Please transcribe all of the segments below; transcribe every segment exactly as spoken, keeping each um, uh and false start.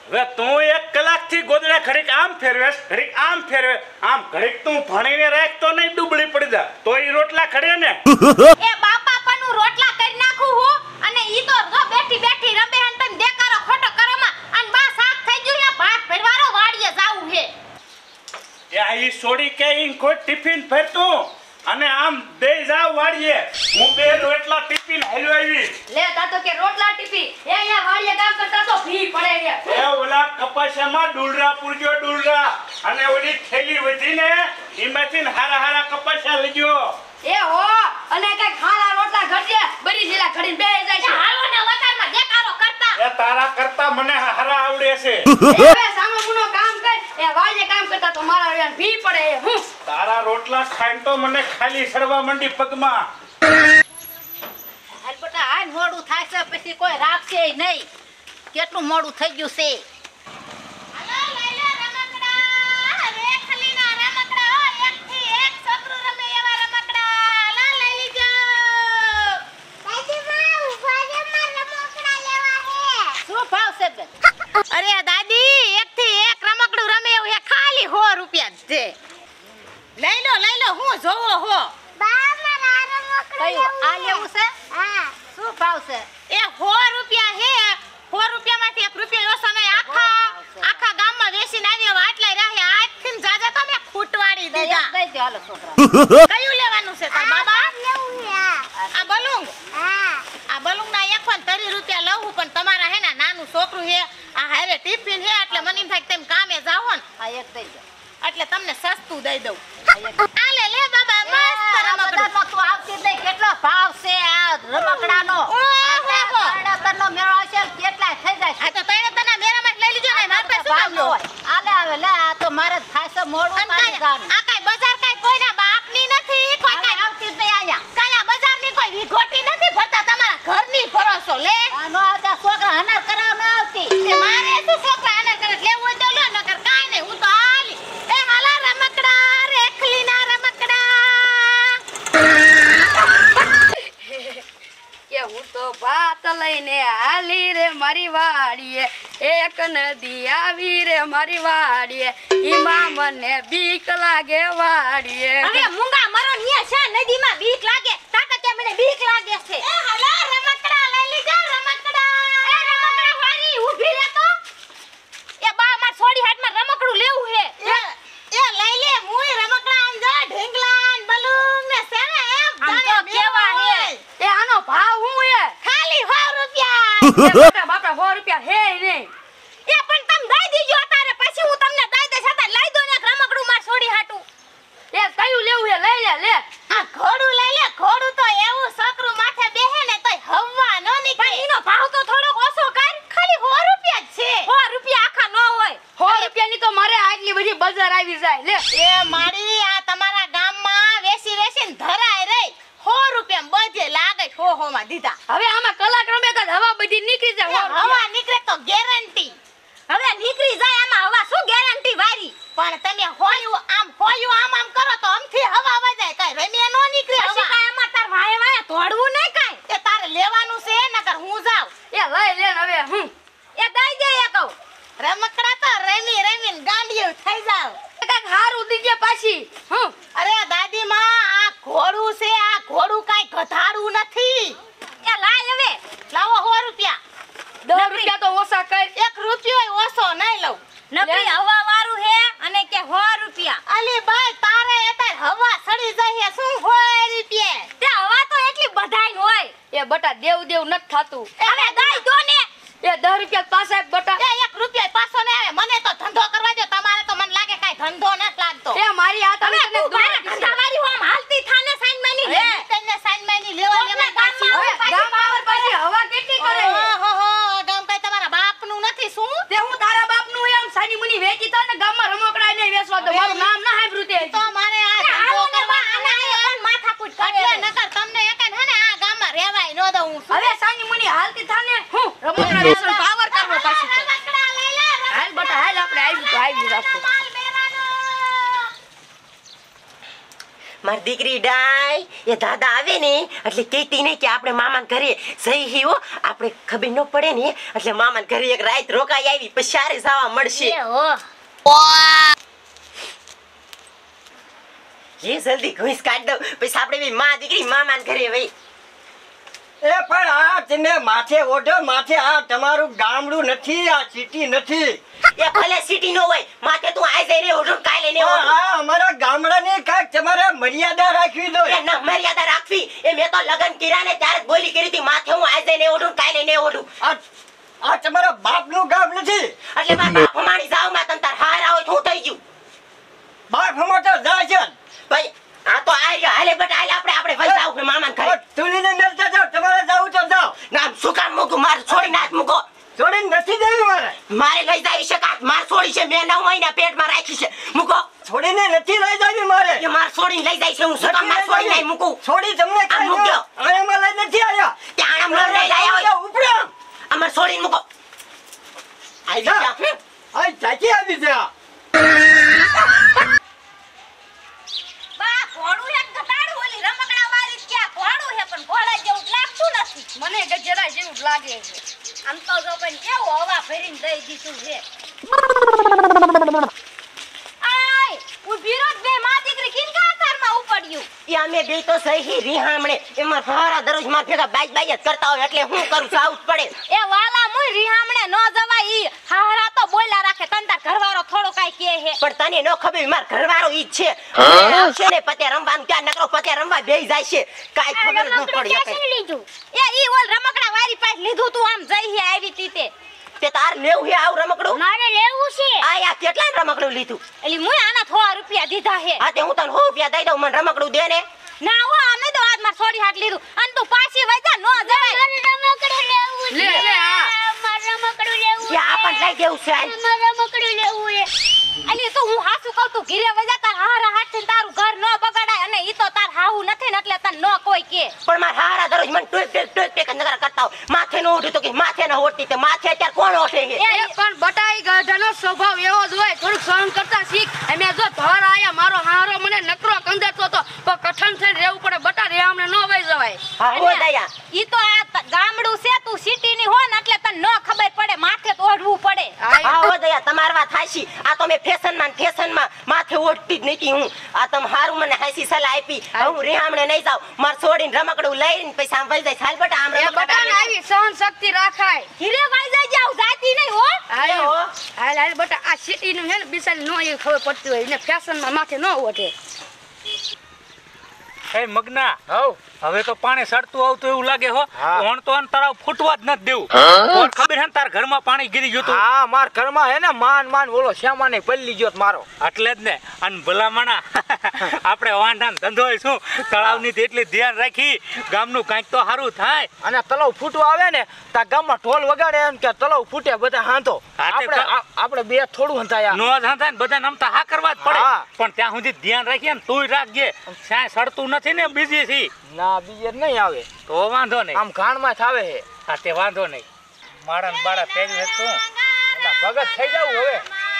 હવે તું એક કલાક થી ગોદડા ઘડીક આમ ફેરવેસ ઘડીક આમ ફેરવે આમ ઘડીક તું ભણીને રાખ તો નહીં ડૂબળી પડી જા તો ઈ રોટલા ખડે ને એ બાપા પણ હું રોટલા કરી નાખું હું અને ઈ તો જો બેઠી બેઠી રમે હન તમ દેકારો ખોટો કરોમાં અને બા શાક થઈ ગયું ને ભાત ભરવારો વાડીએ જાવું હે એ આ ઈ છોડી કે ઈ કોઈ ટિફિન ભરતું અને આમ દે જાવ વાડીએ હું બે રોટલા ટિફિન હાલ્યો આવી લે તાતો કે રોટલા ટીપી એ અહીંયા વાડીએ કામ કરતા તો ભી પડે છે એ ઓલા કપાસિયામાં ડુલરા પૂરજો ડુલરા અને ઓલી થેલી વધીને ઈમાંથી હારા હારા કપાસિયા લઈ ગયો એ હો અને કઈ ખાલા રોટલા ઘટે બરી જેલા ઘડીને બેહી જાય છે હાલો ને વતારમાં દેકારો કરતા એ તારા કરતા મને હારા આવડે છે એ સામો ગુનો કામ કર એ વાડીએ કામ કરતા તો મારા વેણ ભી પડે હું તારા રોટલા ખાઈને તો મને ખાલી સડવા મંડી પગમાં હાલ બટા આ મોડું થાય છે પછી કોઈ રાખશે નહીં કેટલું મોડું થઈ ગયું છે હાલો લઈ લે રમકડા રેખલીના રમકડા હો એક થી એક છોકરું રમે એવા રમકડા લા લઈ લીજો દાદી માં ઉભા રે માર રમકડા લેવા હે શું ભાવ છે બેન અરે દાદી એક થી એક રમકડું રમે એવું હે ખાલી સો રૂપિયા જ છે લઈ લો લઈ લો હું જોવો હો બા મારા રમકડું લેવું આ લેવું છે હા શું ભાવ છે એ સો રૂપિયા હે સો રૂપિયામાંથી એક રૂપિયો ઓછો નહીં આખા આખા ગામમાં વેચીને આવી હવે આટલા રહે આજથી ને જાજા તો મેં ખૂટવાડી દીધા દઈ દે હાલો છોકરા કયું લેવાનું છે તાર બાબા લેવું છે આ બલુંગ હા આ બલુંગ ના એકસો ત્રીસ રૂપિયા લઉં પણ તમારા હે ને નાનું છોકરું હે આ હારે ટિફિન હે એટલે મને એમ થાય કે તમે કામે જાવ ને આ એક દઈ દો એટલે તમને સસ્તું દઈ દઉં આ લે લે બાબા મસ્ત રમકડું તું આવતી નહીં કેટલો ભાવ છે આ રમકડાનો આ તરનો મેળો છે કેટલા થઈ જાય આ તો તણે તના મેળામાં લઈ લીજો ને માર પાસે શું કામ હોય આ લે આવે લે આ તો મારે થાય છે મોડું મારી ગાનું આ કાઈ બજાર કાઈ કોઈના બાપની નથી કોઈ કાઈ આવતી જ નહીં આયા કાયા બજારની કોઈ વિઘોટી નથી ભરતા તમારા ઘરની ભરોસો લે આનો આવતા છોકરા હનાર કરાવ ન આવતી તે મારે શું છોકરા હનાર કરે લેવું હોય તો લો નકર કાઈ નહીં હું તો હાલી એ હાલા રમકડા રેખલીના રમકડા કે હું તો ભાત લઈને હાલી રે મારી વાડીએ એક નદી આવી રે મારી વાડીએ ઈમાં મને બીક લાગે વાડીએ હવે મુંગા મરો નિયા છે નદીમાં બીક લાગે તાકા કે મને બીક લાગે છે એ હાલા રમકડા લઈ લીજા રમકડા એ રમકડા વારી ઊભી રે તો એ બા માર છોડી હાથમાં રમકડું લેવું હે એ લઈ લે મુય રમકડા આમ જા ઢીંગલા બલૂન ને સેને એમ જાણે કેવા હે એ આનો ભાવ હું હે ખાલી સો રૂપિયા એ બાપા બાપા સો રૂપિયા હે ને એ પણ તમ દઈ દીજો અતારે પછી હું તમને દઈ દઈશ અતારે લઈ દો ને રમકડું માર છોડી હાટું એ કયું લેવું હે લઈ લે લે આ ઘોડું લઈ લે ઘોડું તો એવું સકરું માથે બેહે ને તોય હવા નો નીકળે પણ એનો ભાવ તો થોડોક ઓછો કર ખાલી સો રૂપિયા જ છે સો રૂપિયા આખા નો હોય સો રૂપિયાની તો મારે આટલી બધી બજાર આવી જાય લે એ માડી આ તમારા ગામમાં વેસી વેસીને ધરાય રહી સો રૂપિયા બધે લાગે સો સો માં દીધા હવે આમાં કલાક રમે તો હવા બધી નીકળી જાય હવા નીકળે તો ગેરંટી હવે નીકળી જાય આમાં હવા શું ગેરંટી વારી પણ તમે હોયું આમ હોયું આમ આમ કરો તો આમથી હવા વજાય કાઈ રમે નો નીકળે હવા કાઈ આમાં તાર વાય વાય તોડવું નહીં કાઈ એ તારે લેવાનું છે નકર હું જાવ એ લઈ લે હવે હું એ દઈ દે એ કહું રમકડા તો રમી રમીને ગાંડિયું થઈ જાવ કાક હારું દીજે પાછી હું અરે દાદી માં આ ઘોડું છે આ ઘોડું કાઈ ગધાડું નથી એ લાય હવે લાવો સો રૂપિયા દસ રૂપિયા તો ઓછા કર એક રૂપિયો ઓછો નહીં લઉં નકરી હવા વાળું હે અને કે સો રૂપિયા અલી ભાઈ તારે એતાર હવા સડી જાય શું સો રૂપિયા તે હવા તો એટલી બધાઈ હોય એ બટા દેવ દેવ નત થાતું અરે દઈ દો ને એ દસ રૂપિયા પાછા બટા એ એક રૂપિયા પાછો ને આવે મને તો ધંધો કરવા દો તમારે તો મને લાગે કાઈ ધંધો ન લાગતો એ મારી આ તમે ધંધા વાળી હું હાલતી થાને સાઈન માની લે તને સાઈન માની લેવા લેવા પાછી ગામ આવર પાછી હવા કેટલી કરે હો હો ગામ કઈ તમારા બાપ નું નથી શું તે હું તારા બાપ નું એમ સાની મુની વેચી તા ને ગામમાં રમકડા નહીં વેચવા તો મારું નામ ના હાંભળ્યું તે તો મારે આ ધંધો કરવા આના પણ માથાકૂટ કરે નકર તમને એકાન હે ને આ ગામમાં રહેવાય નો દઉં હવે સાની મુની હાલતી થાને હું રમકડા વેચવા પાવર કરવો પાછી રમકડા લઈ લે હાલ બટા હાલ આપણે આવી તો આવી રાખો માર દીકરી ડાય એ દાદા આવે ને એટલે કહેતી નહીં કે આપણે મામાને ઘરે જઈ હી હો આપણે ખબર ન પડે ને એટલે મામાને ઘરે એક રાત રોકાઈ આવી પછી સારે જવા મળશે એ જલ્દી ઘૂસ કાઢ દો પછી આપણે બી માં દીકરી મામાને ઘરે વઈ એ પણ આ તને માથે ઓઢો માથે આ તમારું ગામડું નથી આ સિટી નથી એ ભલે સિટી નો હોય માથે તું આઈ જઈને ઓઢો કાલે ને ઓઢો આ અમારા ગામડાની કાંઈક તમારે મર્યાદા રાખવી દો એ ન મર્યાદા રાખવી એ મેં તો લગન કર્યા ને ત્યારે જ બોલી કરી હતી માથે હું આઈ જઈને ઓઢું કાલે ને ઓઢું આ આ તમારા બાપનું ગામ નથી એટલે મારા બાપ માણી જાવ માં તન તાર હારા હોય શું થઈ ગયું બાપ હમતો જાય છે ભાઈ આ તો આ રહ્યો હાલે બટ હાલે આપણે આપણે વઈ જાવ મામાને ઘરે તુલીને નલતા જાવ તમારે જાવું તો જાવ નામ શું કામ મૂકું માર છોડી નાખ મૂકો છોડીને નથી દેવી મારે મારે લઈ જાવી છે કાત માર છોડી છે મેં નવ મહિના પેટમાં રાખી છે મૂકો છોડીને નથી લઈ જાવી મારે એ માર છોડીને લઈ જાય છે હું શું કામ માર છોડી નહીં મૂકું છોડી તમને આ મૂક્યો. આયામાં લઈ નથી આયા ત્યાં આમ લઈ જાય હોય ઉપડો અમાર છોડીને મૂકો આઈ જા. જા આ ચાચી આવી છે આ. બા ઘોડું એક ઘટાડું ઓલી રમકડા વાળી ક્યાં ઘોડું હે પણ ઘોડા જેવું લાગતું નથી મને ગજરા જેવું જ લાગે છે આમ તો જો પણ કેવું હવા ભરીને દઈ દીધું છે આય ઉભી રહો બે માં દીકરી કિનકા કારમાં ઉપડ્યું એ અમે બે તો સહી રીહામણે એમાં સારા દરરોજ માં ભેગા બાઈક બાઈક જ કરતા હોય એટલે હું કરું જાવું જ પડે એ વાલા મુઈ રીહામણે ન જવાય ઈ હારા તો બોલ્યા રાખે તન તાર ઘરવાળો થોડો કાઈ કે હે પણ તને નો ખબર માર ઘરવાળો ઈ જ છે હવે આવશે ને પતે રમવાનું ક્યાં નકરો પતે રમવા બેહી જાય છે કાઈ ખબર ન પડી શકે લીધું એ ઈ ઓલ રમકડા વાળી પાસે લીધું તું આમ જઈ હે આવી તીતે તે તાર લેવું હે આવ રમકડું મારે લેવું છે આયા કેટલા રમકડું લીધું એલી મુઈ આના થોડા રૂપિયા દીધા હે હા તે હું તને સો રૂપિયા દઈ દઉં મને રમકડું દે ને ના હો અમે તો આજ માર છોડી હાથ લીધું અને તું પાછી વઈ જા નો જવાય રમકડું લેવું લે લે આ માર રમકડું લેવું કે આ પણ લઈ દેવું છે હાલ. માર રમકડું લેવું છે અલી તો હું હાસુ કહું તું ઘીરે વઈ જા તાર હારા હાથ થી તારું ઘર નો બગાડાય અને ઈ તો તાર હાવું નથી ને એટલે તને નો કોઈ કે પણ માર હારા દરરોજ મને ટોય ટોય ટોય ટોય નગર કરતા હોય માથે નો ઉઠી તો કે માથે ના હોતી તે માથે અત્યારે કોણ ઓઠે છે એ પણ બટાઈ ગઢાનો સ્વભાવ એવો જ હોય થોડું સહન કરતા શીખ અમે જો ધર આયા મારો હારો મને નકરો કંદેતો તો પણ કઠણ થઈને રહેવું પડે બટા રે અમને નો વઈ જવાય હા હો દયા ઈ તો આ ત- ગામડું છે તું સિટી ની હો ને એટલે તને નો ખબર પડે માથે તો ઓઢવું પડે હા હો દયા તમાર વાત હાસી આ તો મે ફેશન માં ફેશન માં માથે ઓઢતી જ નથી હું આ તમ હારું મને હાસી સલાહ આપી હવે હું રેહામણે નહીં જાવ માર છોડીને રમકડું લઈને પૈસા આમ વઈ જાય હાલ બટા આમ રમકડા આવી સહન શક્તિ રાખાય ઘીરે વઈ જાય જાવ જાતી નહીં હો હાલ હો હાલ હાલ બટા આ સિટી નું હે ને બિચારી નો એ ખબર પડતી હોય ને ફેશન માં માથે નો ઓઢે એ મગના હઉ હવે તો પાણી સડતું આવતું એવું લાગે હો હા. ઓણ તો આને તળાવ ફૂટવા જ નથી દેવું ઓણ ખબર હે ને તાર ઘરમાં પાણી ગીરી ગયું તું હા માર ઘરમાં હે ને માન માન બોલો શ્યામાને પલ્લી ગયો મારો એટલે જ ને અને ભલામણા આપણે વાંઢાને ધંધો શું તળાવની તો એટલી ધ્યાન રાખી ગામનું કાંઈક તો સારું થાય અને તલાવ ફૂટવા આવે ને તા ગામમાં ઢોલ વગાડે એમ કે તલાવ ફૂટે બધા હાંધો હા, તે આપણે ક- આ- આપણે બે થોડું હંધાયા નો જ થાય ને બધા નમતા હા કરવા જ પડે હા. પણ ત્યાં સુધી ધ્યાન રાખીએ ને તુંય રાખજે ક્યાંય સડતું નથી ને બીજી થી ના બીજે નહીં આવે તો વાંધો નહીં આમ ઘાણમાં થાવે હે હા તે વાંધો નહીં મારા ને બાળા પહેર્યું છે શું એટલે ભગત થઈ જાવું હવે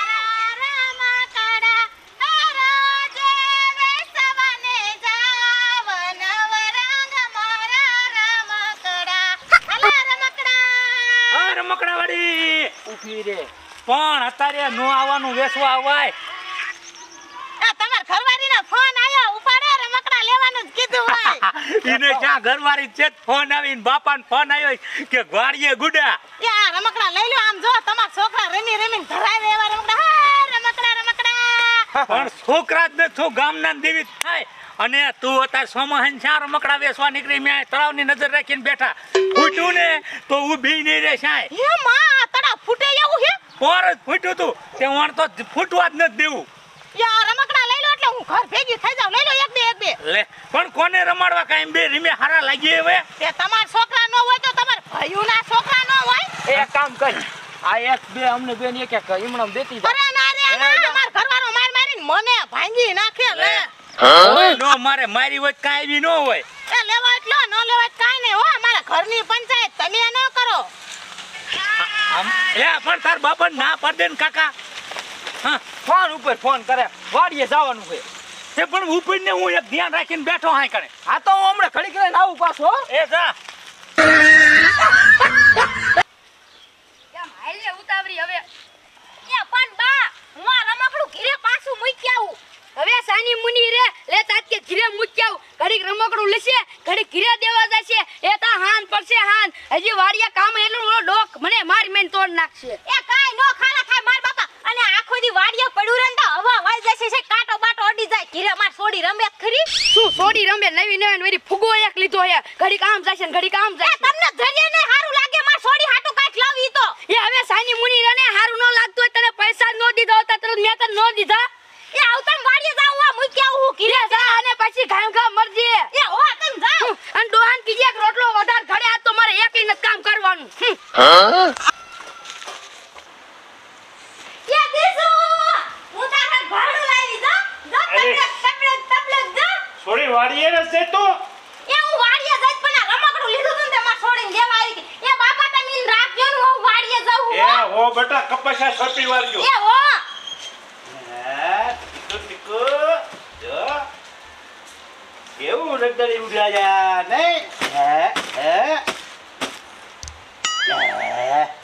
હા રમકડા વાળી ઊભી રે પણ અત્યારે નો આવવાનું વેસવા આવાય તમાર ઘરવાળીનો ફોન આયો ઉપાડે રમકડા લેવાનું જ કીધું હોય એને ક્યાં ઘરવાળી છે ફોન આવીને બાપાને ફોન આવ્યો કે વાડીએ ગુડા યા રમકડા લઈ લો આમ જો તમાર છોકરા રમી રમીને ધરાવે એવા રમકડા હા રમકડા રમકડા પણ છોકરા જ નથી ગામના દેવી થાય અને તું અત્યારે સોમહન શા રમકડા વેસવા નીકળી મેં તળાવની નજર રાખીને બેઠા ફૂટ્યું ને તો ઊભી નહીં રે શાય હે માં તડા ફૂટે એવું હે પોર જ ફૂટ્યું તું તે વણ તો ફૂટવા જ નથી દેવું યા રમકડા લઈ લો એટલે હું ઘર ભેગી થઈ જાઉં લઈ લો એક બે એક બે લે પણ કોને રમાડવા કાંઈ બે રીમે હારા લાગી હવે તે તમાર છોકરા નો હોય તો તમાર ભાઈઓના છોકરા નો હોય એક કામ કર આ એક બે અમને બેન એક એક ઈમણમ દેતી જા અરે ના રે ના માર ઘરવાળો માર મારીને મને ભાંગી નાખે લે ઓય નો મારે મારી વચ કાંઈ બી ન હોય એ લેવા એટલો ન લેવા કાઈ નહીં હો અમારા ઘરની પંચાયત તમે ન કરો આમ એ પણ તાર બાપા ના પાડ દે ને કાકા હા ફોન ઉપર ફોન કરે વાડીએ જવાનું છે છે પણ ઉપરને હું એક ધ્યાન રાખીને બેઠો હાય કરે. હા તો હું હમણાં ઘડીક રહીને આવું પાછો હો. એ જા. કેમ હાલે ઉતાવળી હવે? એ પણ બા હું આ રમકડું ઘીરે પાછું મૂકી આવું. હવે સાની મુની રે લે તાત કે ઘીરે મૂકી આવ. ઘડીક રમકડું લેશે ઘડીક ઘીરે દેવા જશે. એ તા હાન પડશે હાન. હજી વાડિયા કામ એટલું ઓલો ડોક મને મારી મેન તોડ નાખશે. એ કાઈ નો ખાલા ખાય માર બાપા અને આખો દી વાડિયા પડ્યું રંતા હવા વાઈ જશે છે કાટો બાટો અડી જાય ઘીરે માર છોડી રમે ખરી. શું સોડી રમે નવી નવી વરી ફુગો એક લીધો હે. ઘડીક આમ જશે ને ઘડીક આમ એ જશે. તમને ધરિયા ને હારું લાગે માર છોડી હાટુ કાટ લાવી તો. એ હવે સાની મુની રે ને હારું ન લાગતું હોય તને પૈસા ન દીધા હોતા તરત મેં તને ન દીધા. એ આવતમ વાડિયા જાવ આ મૂકી આવું હું ઘીરે જા અને પછી ઘામ ઘામ મરજે. એ હો તમ જાવ. અને ડોહાન કીજે કે રોટલો વધાર ઘડે આ તો મારે એકલી ન કામ કરવાનું. હમ. એ દેસુ હું તારા ભાડું લાવી જા જા અરે. તબલે તબલે જા. છોડી વાડીએ ને છે તો. એ હું વાડિયા જઈશ પણ આ રમકડું લીધું તું ને તે માર છોડીને દેવા આવી હતી. એ બાપા તમે ઈન રાખજો ને હું વાડિયા જાઉં એ હું. હો બેટા કપાસા છોટી વાળજો. એ હો હે ટીકો ટીકો જો કેવું રગદડી ઉડ્યા જા નહીં હે હે હે